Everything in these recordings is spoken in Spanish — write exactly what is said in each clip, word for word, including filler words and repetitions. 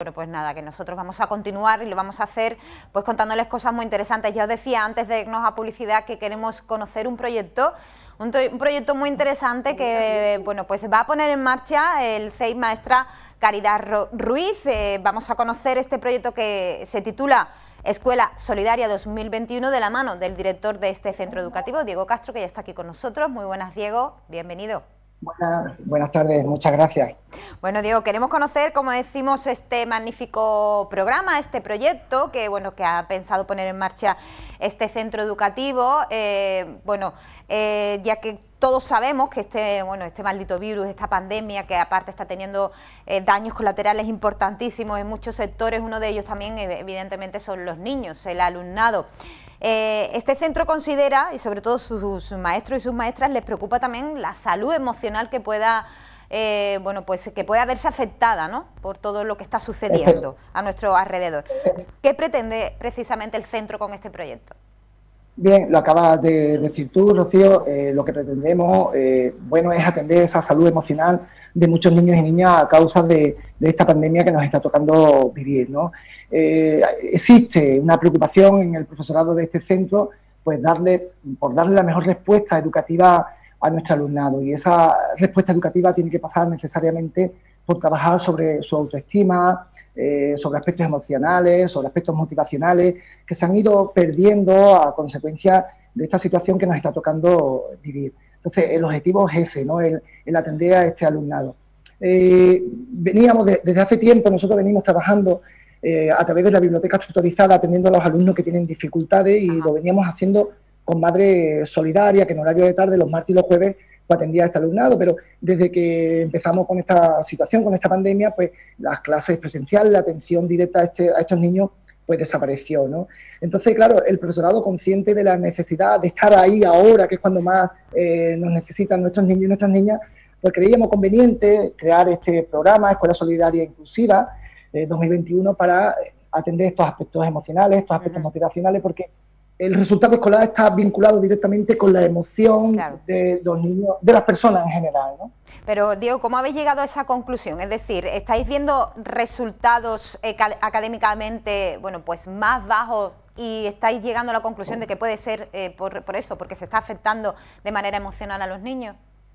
Bueno, pues nada, que nosotros vamos a continuar y lo vamos a hacer pues contándoles cosas muy interesantes. Ya os decía antes de irnos a publicidad que queremos conocer un proyecto, un, un proyecto muy interesante que bueno pues va a poner en marcha el C E I Maestra Caridad Ruiz. Eh, vamos a conocer este proyecto que se titula Escuela Solidaria dos mil veintiuno, de la mano del director de este centro educativo, Diego Castro, que ya está aquí con nosotros. Muy buenas, Diego, bienvenido. Buenas, buenas tardes, muchas gracias. Bueno, Diego, queremos conocer, como decimos, este magnífico programa, este proyecto que, bueno, que ha pensado poner en marcha este centro educativo. Eh, bueno, eh, ya que todos sabemos que este, bueno, este maldito virus, esta pandemia, que aparte está teniendo eh, daños colaterales importantísimos en muchos sectores, uno de ellos también, evidentemente, son los niños, el alumnado. Eh, este centro considera, y sobre todo sus, sus maestros y sus maestras, les preocupa también la salud emocional que pueda, eh, bueno, pues que pueda verse afectada, ¿no?, por todo lo que está sucediendo a nuestro alrededor. ¿Qué pretende precisamente el centro con este proyecto? Bien, lo acabas de decir tú, Rocío. Eh, lo que pretendemos, eh, bueno, es atender esa salud emocional de muchos niños y niñas a causa de, de esta pandemia que nos está tocando vivir, ¿no? Eh, existe una preocupación en el profesorado de este centro, pues darle, por darle la mejor respuesta educativa a nuestro alumnado, y esa respuesta educativa tiene que pasar necesariamente por trabajar sobre su autoestima, eh, sobre aspectos emocionales, sobre aspectos motivacionales, que se han ido perdiendo a consecuencia de esta situación que nos está tocando vivir. Entonces, el objetivo es ese, ¿no?, el, el atender a este alumnado. Eh, veníamos de, desde hace tiempo, nosotros venimos trabajando eh, a través de la biblioteca tutorizada, atendiendo a los alumnos que tienen dificultades, y lo veníamos haciendo con Madre Solidaria, que en horario de tarde, los martes y los jueves, pues atendía a este alumnado. Pero desde que empezamos con esta situación, con esta pandemia, pues las clases presenciales, la atención directa a, este, a estos niños, pues desapareció, ¿no? Entonces, claro, el profesorado, consciente de la necesidad de estar ahí ahora, que es cuando más eh, nos necesitan nuestros niños y nuestras niñas, pues creíamos conveniente crear este programa, Escuela Solidaria Inclusiva eh, dos mil veintiuno, para atender estos aspectos emocionales, estos aspectos uh-huh. motivacionales, porque el resultado escolar está vinculado directamente con la emoción claro. de los niños, de las personas en general, ¿no? Pero, Diego, ¿cómo habéis llegado a esa conclusión? Es decir, ¿estáis viendo resultados eh, académicamente, bueno, pues más bajos, y estáis llegando a la conclusión de que puede ser eh, por, por eso, porque se está afectando de manera emocional a los niños?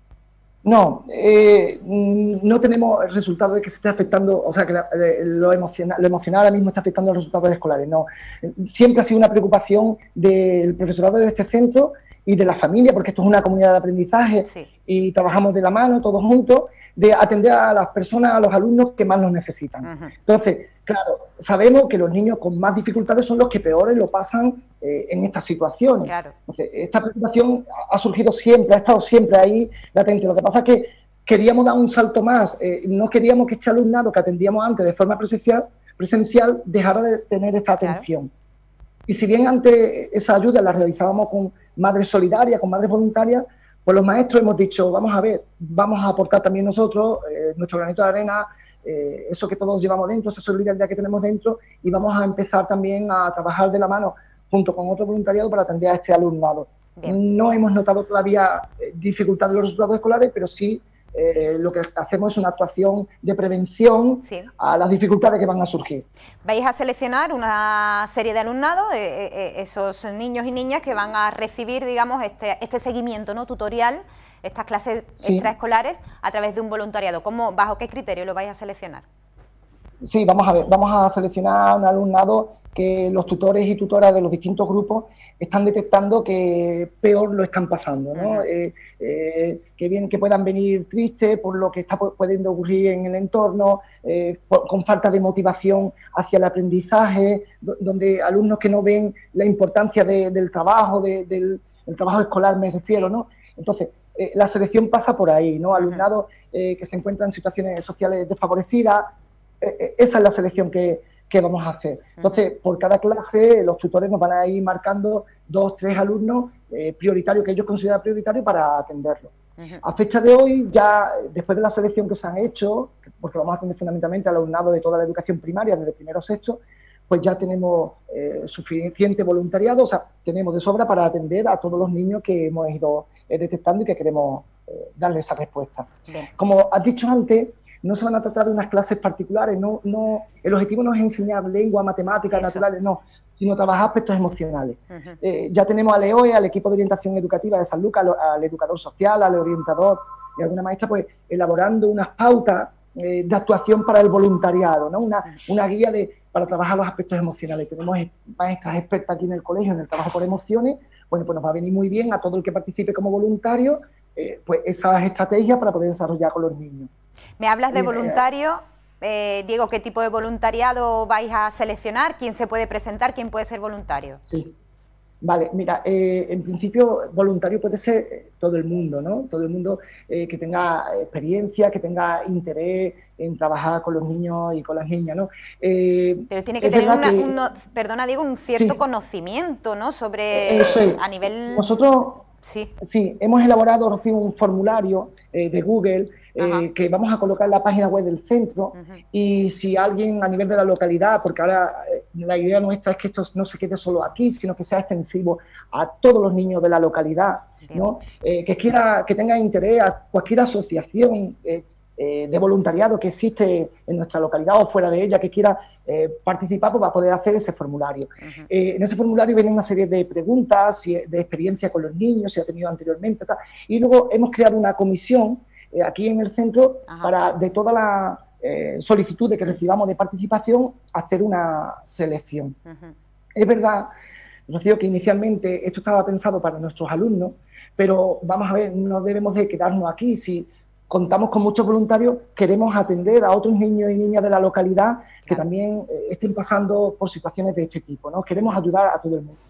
No, eh, no tenemos el resultado de que se esté afectando, o sea, que la, lo, emocional, lo emocional ahora mismo está afectando a los resultados escolares, no. Siempre ha sido una preocupación del profesorado de este centro y de la familia, porque esto es una comunidad de aprendizaje, sí. y trabajamos de la mano todos juntos, de atender a las personas, a los alumnos que más nos necesitan. Uh-huh. Entonces, claro, sabemos que los niños con más dificultades son los que peores lo pasan eh, en estas situaciones. Claro. Entonces, esta preocupación ha surgido siempre, ha estado siempre ahí latente. Lo que pasa es que queríamos dar un salto más. Eh, no queríamos que este alumnado que atendíamos antes de forma presencial, presencial dejara de tener esta atención. Claro. Y si bien antes esa ayuda la realizábamos con Madres Solidarias, con Madres Voluntarias, pues los maestros hemos dicho, vamos a ver, vamos a aportar también nosotros eh, nuestro granito de arena, eh, eso que todos llevamos dentro, esa solidaridad que tenemos dentro, y vamos a empezar también a trabajar de la mano junto con otro voluntariado para atender a este alumnado. Bien. No hemos notado todavía eh, dificultad de los resultados escolares, pero sí eh, lo que hacemos es una actuación de prevención sí. a las dificultades que van a surgir. Vais a seleccionar una serie de alumnados, eh, eh, esos niños y niñas que van a recibir, digamos, este, este seguimiento, ¿no?, tutorial, estas clases sí. extraescolares, a través de un voluntariado. ¿Cómo, bajo qué criterio lo vais a seleccionar? Sí, vamos a ver, vamos a seleccionar un alumnado que los tutores y tutoras de los distintos grupos están detectando que peor lo están pasando, ¿no? Uh-huh. eh, eh, que, bien, que puedan venir tristes por lo que está pudiendo ocurrir en el entorno, eh, por, con falta de motivación hacia el aprendizaje, do, donde alumnos que no ven la importancia de, del trabajo, de, del el trabajo escolar, me refiero, ¿no? Entonces, eh, la selección pasa por ahí, ¿no? Alumnados eh, que se encuentran en situaciones sociales desfavorecidas, eh, esa es la selección que ¿qué vamos a hacer? Entonces, uh-huh. por cada clase, los tutores nos van a ir marcando dos, tres alumnos eh, prioritarios, que ellos consideran prioritarios, para atenderlos. Uh-huh. A fecha de hoy, ya después de la selección que se han hecho, porque vamos a atender fundamentalmente al alumnado de toda la educación primaria, desde primero a sexto, pues ya tenemos eh, suficiente voluntariado, o sea, tenemos de sobra para atender a todos los niños que hemos ido eh, detectando y que queremos eh, darle esa respuesta. Bien. Como has dicho antes, no se van a tratar de unas clases particulares, no, no, el objetivo no es enseñar lengua, matemáticas, Eso. naturales, no, sino trabajar aspectos emocionales. Uh-huh. eh, ya tenemos al E O E, al equipo de orientación educativa de San Lucas, al, al educador social, al orientador y alguna maestra, pues elaborando unas pautas eh, de actuación para el voluntariado, ¿no? Una, uh-huh. una guía de, para trabajar los aspectos emocionales. Tenemos maestras expertas aquí en el colegio en el trabajo por emociones. Bueno, pues nos va a venir muy bien a todo el que participe como voluntario, eh, pues esas estrategias para poder desarrollar con los niños. Me hablas de voluntario, eh, Diego, ¿qué tipo de voluntariado vais a seleccionar? ¿Quién se puede presentar? ¿Quién puede ser voluntario? Sí, vale, mira, eh, en principio voluntario puede ser eh, todo el mundo, ¿no? Todo el mundo eh, que tenga experiencia, que tenga interés en trabajar con los niños y con las niñas, ¿no? Eh, Pero tiene que tener, una, que, uno, perdona, Diego, un cierto sí, conocimiento, ¿no? Sobre, eso es. a nivel... Nosotros, sí, sí hemos elaborado, Rocío, un formulario eh, de Google eh, que vamos a colocar en la página web del centro, uh-huh. y si alguien a nivel de la localidad, porque ahora eh, la idea nuestra es que esto no se quede solo aquí, sino que sea extensivo a todos los niños de la localidad, ¿no? Eh, que quiera, que tenga interés a cualquier asociación eh, eh, de voluntariado que existe en nuestra localidad o fuera de ella, que quiera eh, participar, pues va a poder hacer ese formulario. Uh-huh. eh, en ese formulario viene una serie de preguntas, si, de experiencia con los niños, si ha tenido anteriormente, tal, y luego hemos creado una comisión eh, aquí en el centro, Ajá. para de toda la eh, solicitud de que recibamos de participación, hacer una selección. Uh-huh. Es verdad, Rocío, que inicialmente esto estaba pensado para nuestros alumnos, pero vamos a ver, no debemos de quedarnos aquí. Si contamos con muchos voluntarios, queremos atender a otros niños y niñas de la localidad que claro. también eh, estén pasando por situaciones de este tipo, ¿no? Queremos ayudar a todo el mundo.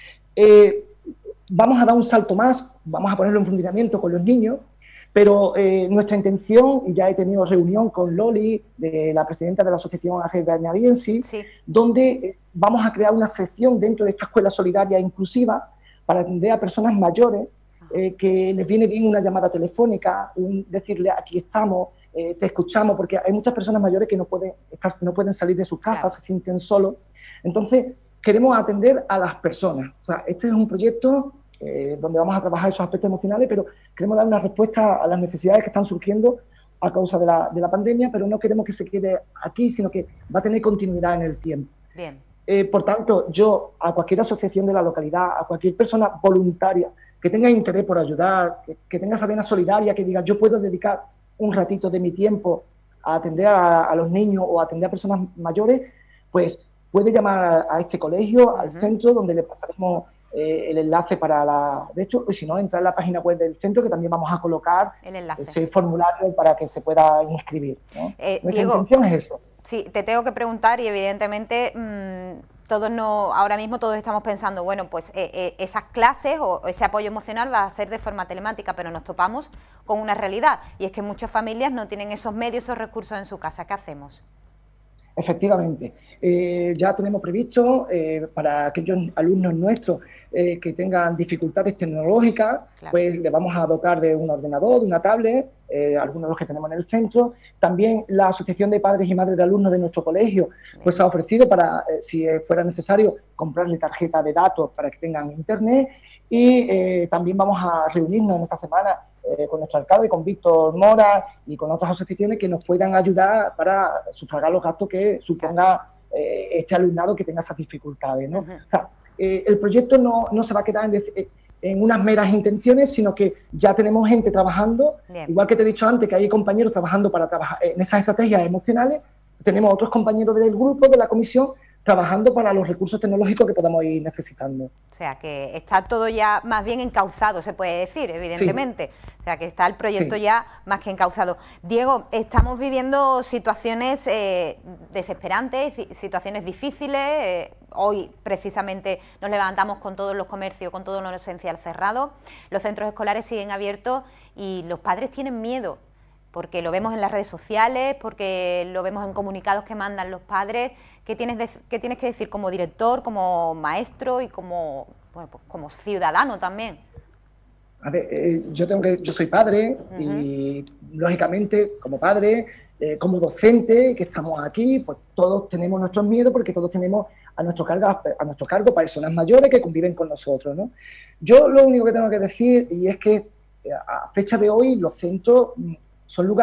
Eh, vamos a dar un salto más, vamos a ponerlo en funcionamiento con los niños, pero eh, nuestra intención, y ya he tenido reunión con Loli, de la presidenta de la Asociación Ángel Bernardiensi, sí. donde eh, vamos a crear una sección dentro de esta escuela solidaria inclusiva para atender a personas mayores, eh, que les viene bien una llamada telefónica, un decirle aquí estamos, eh, te escuchamos, porque hay muchas personas mayores que no pueden, estar, no pueden salir de sus casas, claro. se sienten solos. Entonces, queremos atender a las personas. O sea, este es un proyecto eh, donde vamos a trabajar esos aspectos emocionales, pero queremos dar una respuesta a las necesidades que están surgiendo a causa de la, de la pandemia, pero no queremos que se quede aquí, sino que va a tener continuidad en el tiempo. Bien. Eh, por tanto, yo a cualquier asociación de la localidad, a cualquier persona voluntaria que tenga interés por ayudar, que, que tenga esa vena solidaria, que diga yo puedo dedicar un ratito de mi tiempo a atender a, a los niños o a atender a personas mayores, pues puede llamar a, a este colegio, uh-huh. al centro, donde le pasaremos eh, el enlace para la... De hecho, si no, entrar en la página web del centro, que también vamos a colocar el enlace. Ese formulario para que se pueda inscribir, ¿no? Eh, Nuestra Diego, intención es eso. Sí, te tengo que preguntar y evidentemente mmm, todos no, ahora mismo todos estamos pensando, bueno, pues eh, eh, esas clases o ese apoyo emocional va a ser de forma telemática, pero nos topamos con una realidad y es que muchas familias no tienen esos medios, esos recursos en su casa. ¿Qué hacemos? Efectivamente, eh, ya tenemos previsto eh, para aquellos alumnos nuestros eh, que tengan dificultades tecnológicas, claro. pues les vamos a dotar de un ordenador, de una tablet, eh, algunos de los que tenemos en el centro. También la Asociación de Padres y Madres de Alumnos de nuestro colegio pues ha ofrecido para, eh, si fuera necesario, comprarle tarjeta de datos para que tengan internet. Y eh, también vamos a reunirnos en esta semana eh, con nuestro alcalde, con Víctor Mora y con otras asociaciones que nos puedan ayudar para sufragar los gastos que suponga eh, este alumnado que tenga esas dificultades, ¿no? Uh-huh. O sea, eh, el proyecto no, no se va a quedar en, en unas meras intenciones, sino que ya tenemos gente trabajando, Bien. igual que te he dicho antes, que hay compañeros trabajando para trabajar en esas estrategias emocionales, tenemos otros compañeros del grupo, de la comisión, trabajando para los recursos tecnológicos que podamos ir necesitando. O sea, que está todo ya más bien encauzado, se puede decir, evidentemente. Sí. O sea, que está el proyecto sí. ya más que encauzado. Diego, estamos viviendo situaciones eh, desesperantes, situaciones difíciles. Eh, hoy, precisamente, nos levantamos con todos los comercios, con todo lo esencial cerrado. Los centros escolares siguen abiertos y los padres tienen miedo, porque lo vemos en las redes sociales, porque lo vemos en comunicados que mandan los padres. ¿Qué tienes, de, qué tienes que decir como director, como maestro y como, bueno, pues como ciudadano también? A ver, eh, yo, tengo que, yo soy padre uh-huh. y, lógicamente, como padre, eh, como docente, que estamos aquí, pues todos tenemos nuestros miedos porque todos tenemos a nuestro cargo, a nuestro cargo personas mayores que conviven con nosotros, ¿no? Yo lo único que tengo que decir y es que a fecha de hoy los centros son lugares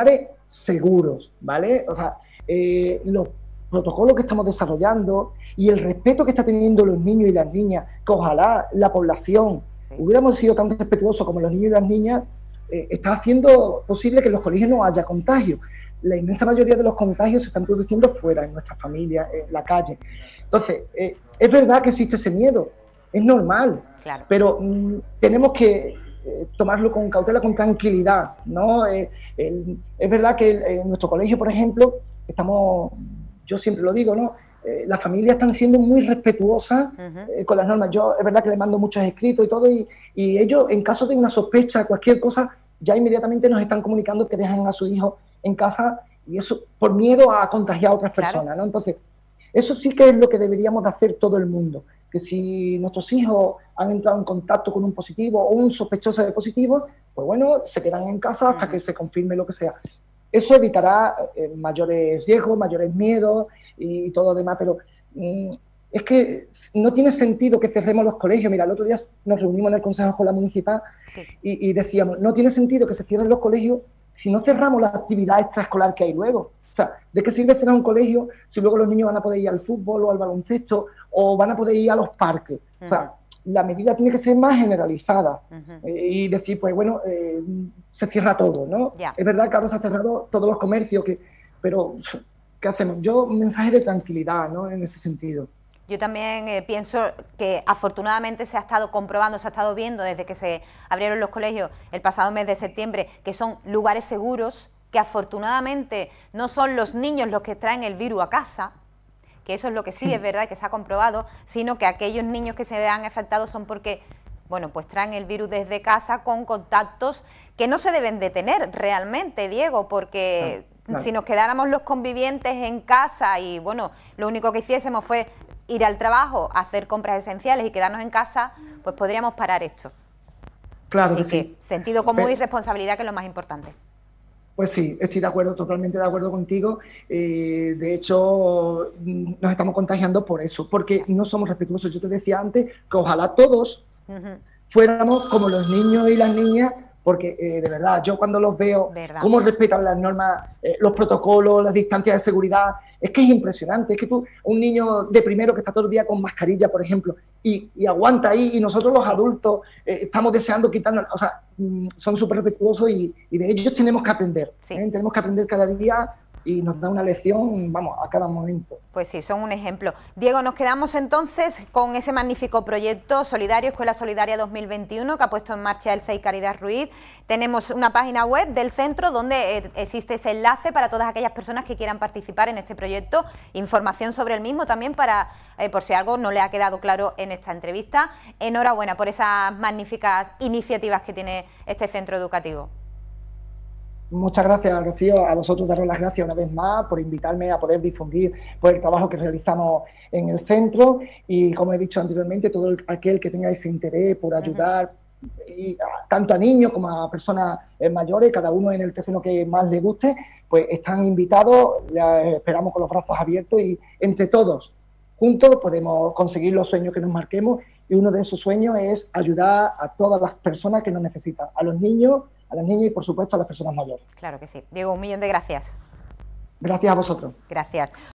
seguros, ¿vale? O sea, eh, los protocolos que estamos desarrollando y el respeto que está teniendo los niños y las niñas, que ojalá la población sí. hubiéramos sido tan respetuosos como los niños y las niñas, eh, está haciendo posible que en los colegios no haya contagio. La inmensa mayoría de los contagios se están produciendo fuera, en nuestras familias, en la calle. Entonces, eh, es verdad que existe ese miedo, es normal, claro. pero mmm, tenemos que eh, tomarlo con cautela, con tranquilidad, ¿no? Eh, el, es verdad que el, en nuestro colegio, por ejemplo, estamos, yo siempre lo digo, ¿no? Eh, las familias están siendo muy respetuosas uh-huh. eh, con las normas. Yo, es verdad que les mando muchos escritos y todo, y, y ellos, en caso de una sospecha, cualquier cosa, ya inmediatamente nos están comunicando que dejan a su hijo en casa, y eso por miedo a contagiar a otras claro. personas, ¿no? Entonces, eso sí que es lo que deberíamos de hacer todo el mundo, que si nuestros hijos han entrado en contacto con un positivo o un sospechoso de positivo, pues bueno, se quedan en casa hasta uh-huh. que se confirme lo que sea. Eso evitará eh, mayores riesgos, mayores miedos y, y todo lo demás, pero mmm, es que no tiene sentido que cerremos los colegios. Mira, el otro día nos reunimos en el Consejo Escolar Municipal sí. y, y decíamos, no tiene sentido que se cierren los colegios si no cerramos la actividad extraescolar que hay luego. O sea, ¿de qué sirve cerrar un colegio si luego los niños van a poder ir al fútbol o al baloncesto o van a poder ir a los parques? Uh-huh. O sea, la medida tiene que ser más generalizada uh-huh. eh, y decir, pues bueno, eh, se cierra todo, ¿no? Yeah. Es verdad que ahora se han cerrado todos los comercios, que, pero ¿qué hacemos? Yo, un mensaje de tranquilidad, ¿no? En ese sentido. Yo también eh, pienso que afortunadamente se ha estado comprobando, se ha estado viendo desde que se abrieron los colegios el pasado mes de septiembre, que son lugares seguros, que afortunadamente no son los niños los que traen el virus a casa, que eso es lo que sí es verdad que se ha comprobado, sino que aquellos niños que se vean afectados son porque, bueno, pues traen el virus desde casa con contactos que no se deben de tener realmente, Diego, porque claro, claro. si nos quedáramos los convivientes en casa y, bueno, lo único que hiciésemos fue ir al trabajo, hacer compras esenciales y quedarnos en casa, pues podríamos parar esto. Claro Así que, que sí. sentido común y responsabilidad, que es lo más importante. Pues sí, estoy de acuerdo, totalmente de acuerdo contigo. Eh, de hecho, nos estamos contagiando por eso, porque no somos respetuosos. Yo te decía antes que ojalá todos uh-huh. fuéramos como los niños y las niñas, porque eh, de verdad, yo cuando los veo, ¿verdad? Cómo respetan las normas, eh, los protocolos, las distancias de seguridad, es que es impresionante. Es que tú, un niño de primero que está todo el día con mascarilla, por ejemplo, y, y aguanta ahí, y nosotros los adultos eh, estamos deseando quitarnos, o sea, mm, son súper respetuosos y, y de ellos tenemos que aprender, sí. ¿eh? Tenemos que aprender cada día y nos da una lección, vamos, a cada momento. Pues sí, son un ejemplo. Diego, nos quedamos entonces con ese magnífico proyecto solidario, Escuela Solidaria dos mil veintiuno, que ha puesto en marcha el C E I Caridad Ruiz. Tenemos una página web del centro donde eh, existe ese enlace para todas aquellas personas que quieran participar en este proyecto, información sobre el mismo también para, eh, por si algo no le ha quedado claro en esta entrevista. Enhorabuena por esas magníficas iniciativas que tiene este centro educativo. Muchas gracias, Rocío. A vosotros daros las gracias una vez más por invitarme a poder difundir pues, el trabajo que realizamos en el centro y, como he dicho anteriormente, todo el, aquel que tenga ese interés por ayudar uh-huh. y a, tanto a niños como a personas eh, mayores, cada uno en el terreno que más le guste, pues están invitados, les esperamos con los brazos abiertos y entre todos, juntos, podemos conseguir los sueños que nos marquemos y uno de esos sueños es ayudar a todas las personas que nos necesitan, a los niños, a las niñas y, por supuesto, a las personas mayores. Claro que sí. Diego, un millón de gracias. Gracias a vosotros. Gracias.